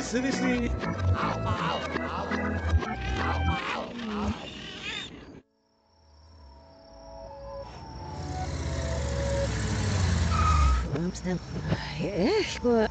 seriously. Echt?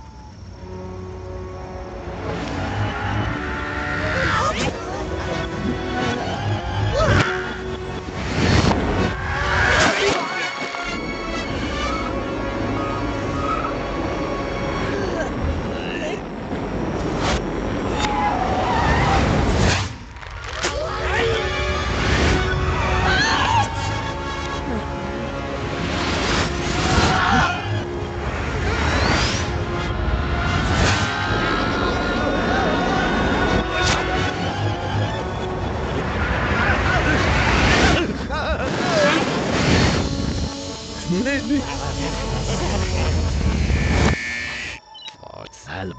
Nee. Salm.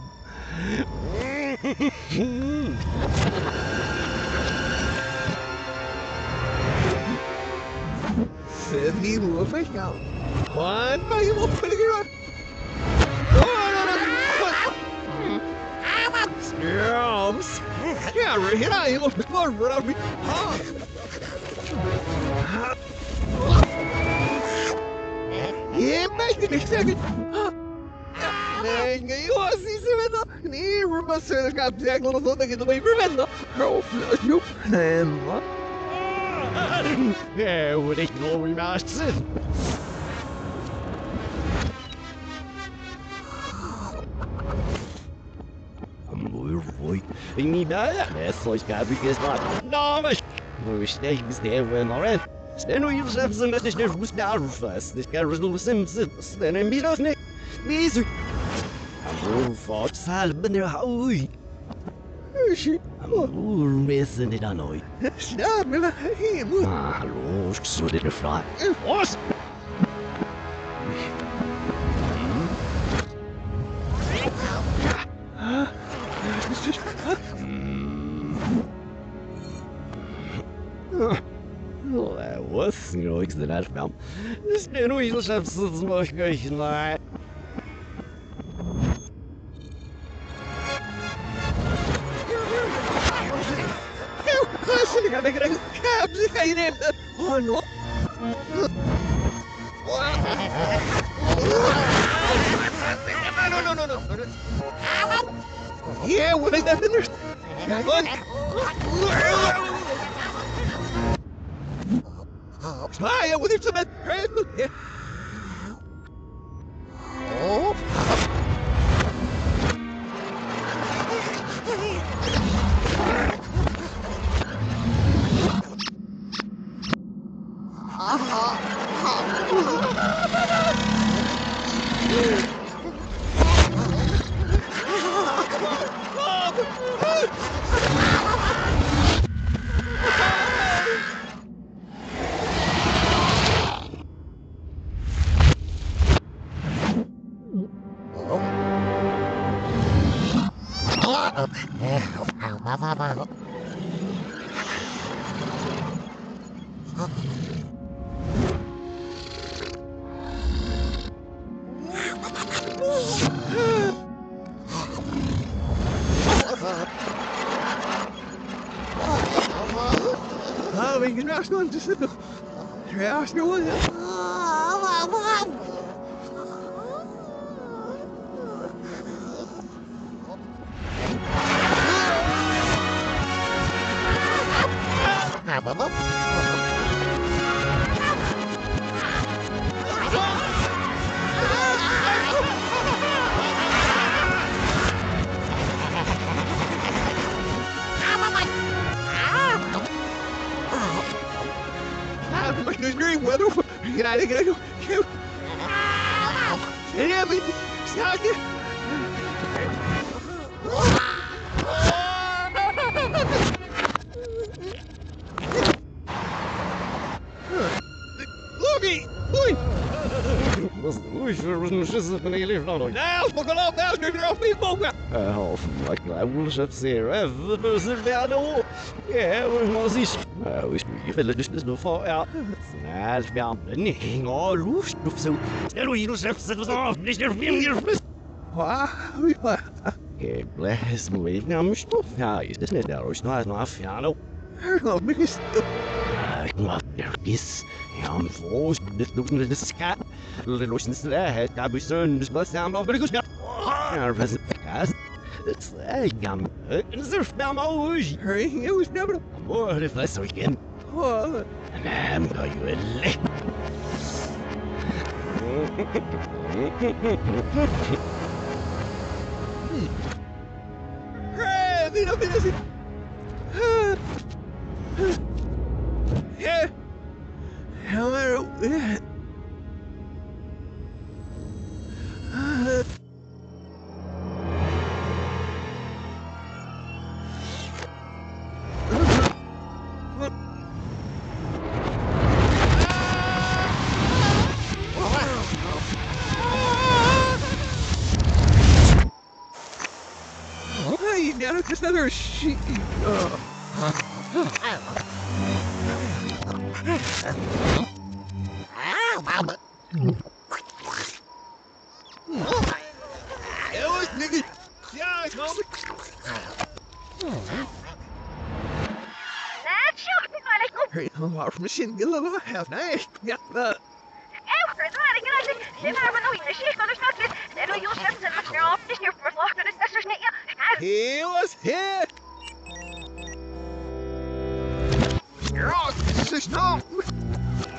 Sydney Wolfgang. One, you will put it on. Scrums. Yeah, right here. I will put more around me. Yeah, make it a second. Ngayon, si Samantha, ni Rumasir na kapsiyak lang sa naging may Samantha. Oh, you, Emma. Yeah, would ich nur wie Master. Boy, me nada. Essa escape que está. Não, mas os técnicos devem orar. Se não eles devem mas deixar os nervos, deixar os lucemos, se não me das nem. Bisu. Amor, forte salve na oi. Amor, mesen det anoi. Snart, men helt. Hallo, så det er fra. Os. What? You know, it's the last film. This new eagle chef's smoke like. Sitting on the cabs, I named it. Oh, no. No. Yeah, what is that in there? Hi, with him some. Oh. We can ask one to sit. Ask no one. There's great weather. Can I go? Yeah, but stop it. Looky! Boy! Now, look at all that. You're off me, Boga. Oh, like I will have said, yeah, was this? Ich will nicht nur vorher. Na, wir haben nicht nur Lust, so. Stell du, du selbst, das auf, nicht auf mir. Wow. Que bless me, now I'm still fine. Isn't it? There is not enough, piano. Oh, because Not there is. I'm forced to listen to this cat. Little since that had got me soon, just bust down off, but it goes down. Our present cast. It's like I'm is there found always. hurry, it was never. What if that's weekend? Oh, And I'm going to lick. hey, mira, mira, así. Yeah. However, hey, now just another sheep. It was nigga. Yeah, I know. Hey, I'm from machine. Get a little half nice. Yeah, he was here. Oh, this is no.